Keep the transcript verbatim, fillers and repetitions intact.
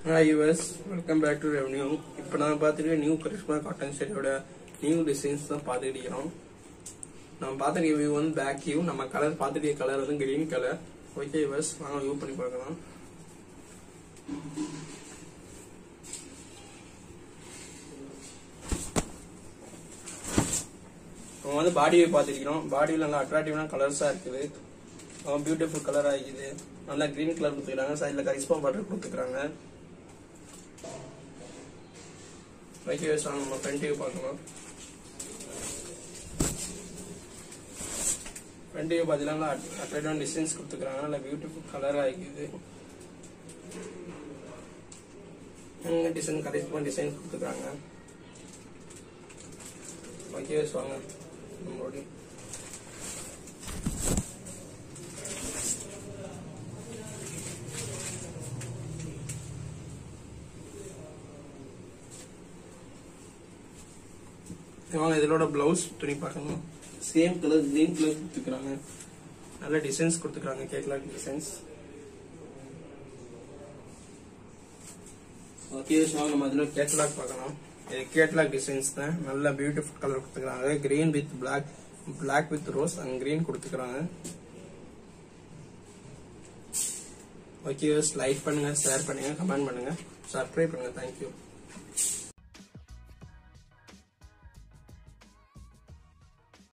Hi viewers, welcome back to Revenue. இப்போ நான் பார்த்துட்டு நியூ கரிஷ்மா காட்டன் ஷர்ட்டோட நியூ டிசைன்ஸ் தான் பார்த்துட்டு இருக்கோம். நம்ம பார்த்துட்டு வியூ வந்து பேக் வியூ. நம்ம கலர் பார்த்துட்டு கலர் வந்து கிரீன் கலர். ஓகே வியூவர்ஸ், வாங்க வியூ பண்ணி பார்க்கலாம். நம்ம வந்து பாடி வியூ பார்த்துருக்கோம். பாடி வியூல நல்லா அட்ராக்டிவான கலர்ஸா இருக்குது. பியூட்டிஃபுல் கலர் ஆகிக்குது. நல்லா கிரீன் கலர் கொடுத்துக்கிறாங்க. சைடில் கரிஷ்மா பார்டர் கொடுத்துக்கிறாங்க. ஓகே சார், நம்ம ஃப்ரண்ட் வியூ பார்க்கலாம். ஃப்ரண்ட் வியூ பார்த்தீங்கன்னா அட்ராக்டிவான டிசைன்ஸ் கொடுத்துக்கிறாங்க. நல்லா பியூட்டிஃபுல் கலர் ஆகிக்குது. டிசைன் கரிஷ்மா டிசைன் கொடுத்துக்கிறாங்க. ஓகே வாங்க நம்மளோட வாங்க இதோட பிளவுஸ் துணி பார்க்கணும். சேம் கலர் கிரீன் கலர் கொடுத்துக்கிறாங்க. நல்ல டிசைன்ஸ் கொடுத்துக்கிறாங்க. Catalogue designs. ஓகே வாங்க நம்ம இதுல கேட்லாக் பார்க்கலாம். இது கேட்லாக் டிசைன்ஸ் தான். நல்ல பியூட்டிஃபுல் கலர் கொடுத்துக்கிறாங்க. Green with black, black with rose and green கொடுத்துக்கிறாங்க. ஓகே லைக் பண்ணுங்க, ஷேர் பண்ணுங்க, கமெண்ட் பண்ணுங்க, சப்ஸ்கிரைப் பண்ணுங்க. தேங்க்யூ.